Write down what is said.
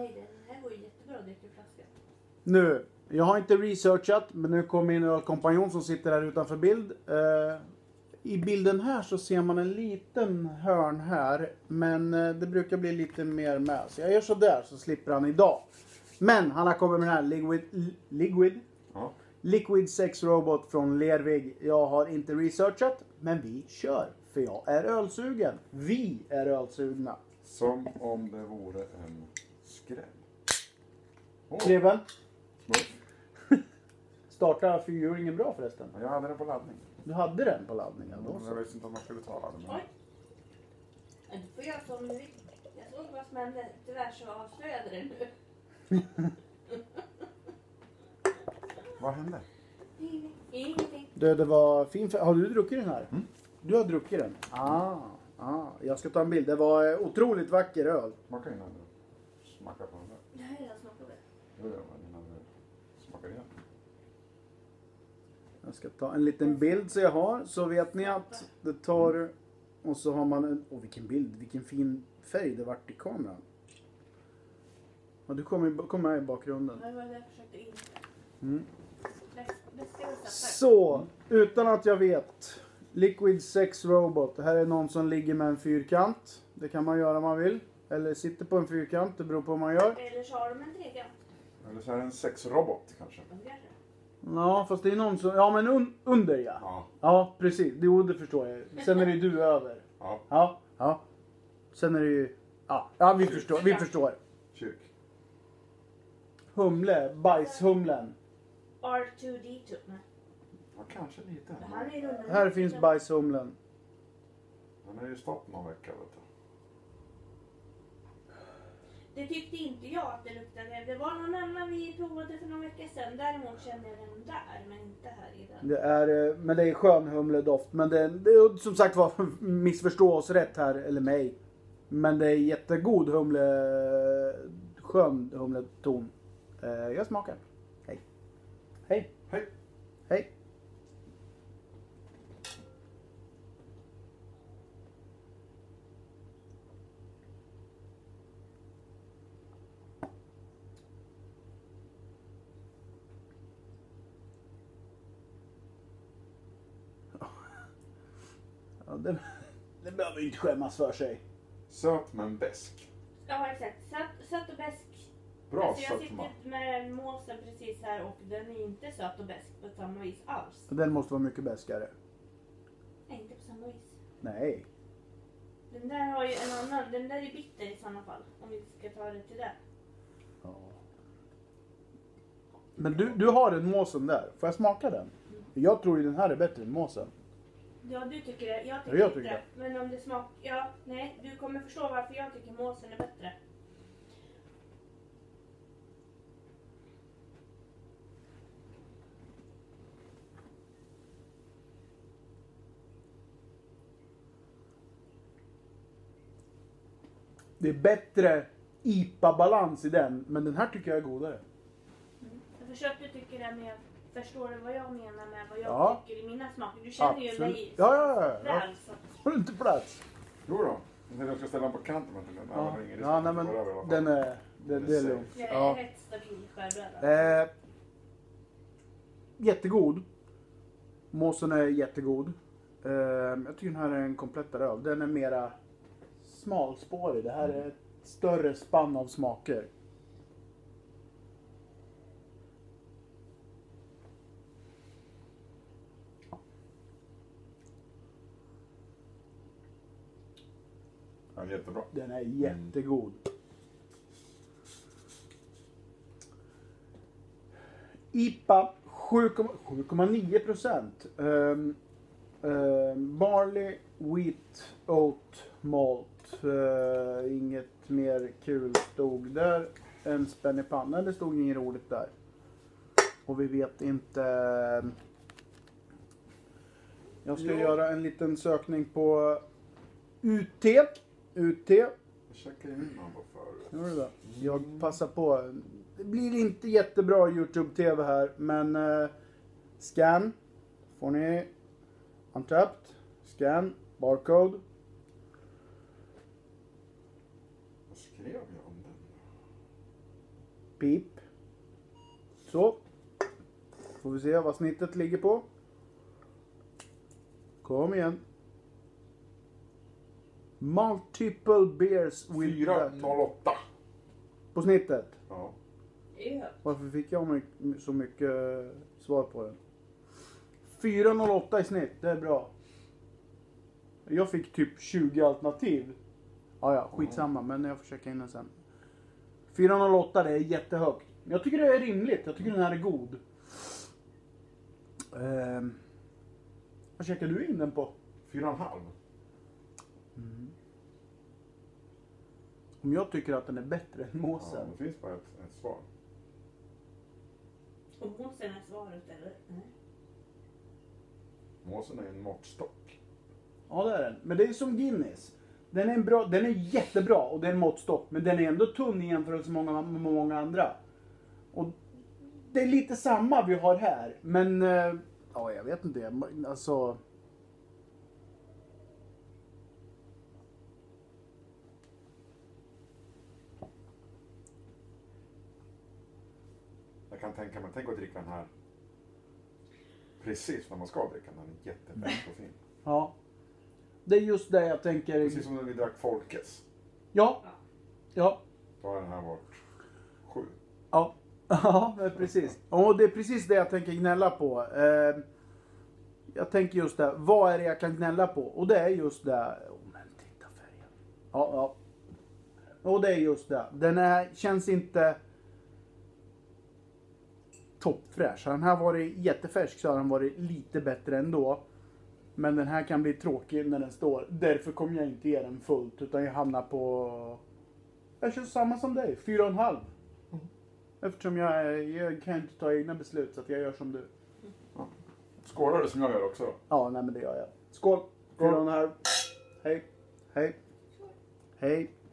Nej, den här går ju jättebra att dricka ur flaskan. Nu, jag har inte researchat, men nu kommer min ölkompanjon som sitter här utanför bild. I bilden här så ser man en liten hörn här, men det brukar bli lite mer med. Så jag gör så där så slipper han idag. Men han har kommit med den här Liquid Sex Robot från Lervig. Jag har inte researchat, men vi kör. För jag är ölsugen. Vi är ölsugna. Som om det vore en skräll. Kleven, Smuff. startar fyrhjulingen bra förresten? Jag hade den på laddning. Du hade den på laddningen då? Jag visste inte om man skulle ta laddning. Oj. Du får göra som du vill. Jag såg vad som hände. Tyvärr så avslöjade det nu. Vad hände? Ingenting. Det var fin. Har du druckit den här? Mm. Du har druckit den? Jag ska ta en bild. Det var otroligt vacker öl. Smaka innan du smakar på den där. Det här är redan smakat. Jo, men innan du smakar igen. Jag ska ta en liten bild så jag har. Så vet ni att det tar... Och så har man en... Vilken bild. Vilken fin färg det vart i kameran. Ja, du kommer med i bakgrunden. Det var det jag försökte in. Mm. Det ska vi sätta. Så, utan att jag vet. Liquid Sex Robot. Det här är någon som ligger med en fyrkant. Det kan man göra om man vill. Eller sitter på en fyrkant. Det beror på vad man gör. Eller så har de en trekant. Eller så är det en sexrobot kanske. Ja, fast det är någon som... Ja, men under ja. Ja. Ja, precis. Det förstår jag. Sen är det ju du över. Ja. Ja. Sen är det ju... Ja, vi förstår. Kyrk. Humle. Bajshumlen. R2D2. Nej. Ja, kanske lite. Han är runt. Här finns bajshumlen. Den har ju stått någon vecka, vet du. Det tyckte inte jag att det luktade. Det var någon annan vi provade för någon vecka sedan. Däremot kände jag den där, men inte här i den. Men det är skön humledoft. Men det är som sagt var, missförstå oss rätt här, eller mig. Men det är jättegod skön humleton. Jag smakar. Hej. Hej. Hej. Hej. Ja, det behöver ju inte skämmas för sig. Söt men besk. Ja, exakt. Söt och besk. Bra Alltså, jag sötma. sitter med måsen precis här och den är inte söt och besk på samma vis alls. Den måste vara mycket bäskare. Nej, inte på samma vis. Nej. Den där har ju en annan, den där är bitter i sådana fall. Om vi ska ta det till det. Ja. Men du har en måsen där. Får jag smaka den? Jag tror ju den här är bättre än måsen. Ja, du tycker det. Jag tycker Jag inte tycker det. Men om det smakar... Ja, nej. Du kommer förstå varför jag tycker måsen är bättre. Det är bättre IPA-balans i den. Men den här tycker jag är godare. Jag försökte tycka det med... Förstår du vad jag menar med vad jag Ja. tycker i mina smaker? Du känner ju mig Ja. väl. Så. Har du inte plats? Jo då. Jag ska ställa den på kanten. Men den Ja, har ingen risk ja att nej, den men går över i alla fall. den är... Det är lugnt. Jag är Ja. rätt stabil skärbräda. Jättegod. Måsen är jättegod. Jag tycker den här är en komplettare öl. Den är mera smalspårig. Det här är ett större spann av smaker. Ja, jättebra. Den är jättegod. IPA 7,9%. Barley, wheat, oat, malt. Inget mer kul stod där. En spänn i pannan. Det stod inget roligt där. Och vi vet inte... Jag ska göra en liten sökning på UT. Jag checkade in honom på förut. Gör du det? Jag passar på. Det blir inte jättebra YouTube-tv här, men scan. Får ni Untapped. Scan. Barcode. Vad skrev jag om den? Pip. Så. Får vi se vad snittet ligger på. Kom igen. Multiple beers with 4,08. På snittet. Ja. Ja. Varför fick jag så mycket svar på den? 4,08 i snitt, det är bra. Jag fick typ 20 alternativ. Ja, skitsamma, men jag får checka in den sen. 4,08 det är jättehögt. Jag tycker det är rimligt, jag tycker den här är god. Vad checkar du in den på? 4,5. Om jag tycker att den är bättre än Ja, måsen. det finns bara ett svar. Och måsen är svaret eller? Nej. Måsen är en måttstock. Ja, det är den. Men det är som Guinness. Den är jättebra och det är en måttstock. Men den är ändå tunn i jämförelse med många andra. Och det är lite samma vi har här. Men, ja jag vet inte. Alltså... Jag kan tänka mig, tänk att dricka den här precis när man ska dricka den. Den är jättefräsch och fin. Ja. Det är just det jag tänker. Precis som när vi drack Folkes. Ja. Ja. Då har den här varit 7. Ja. Ja, men precis. Och det är precis det jag tänker gnälla på. Jag tänker just det. Vad är det jag kan gnälla på? Och det är just det. Men titta färgen. Ja. Och det är just det. Den här känns inte toppfräsch. Den här varit jättefärsk så har den varit lite bättre ändå. Men den här kan bli tråkig när den står. Därför kommer jag inte ge den fullt. Utan jag hamnar på... Jag kör samma som dig. 4,5. Eftersom jag kan inte ta egna beslut så att jag gör som du. Ja. Skålar du som jag gör också? Ja, nej men det gör jag. Skål! 4,5. Hej. Hej. Hej.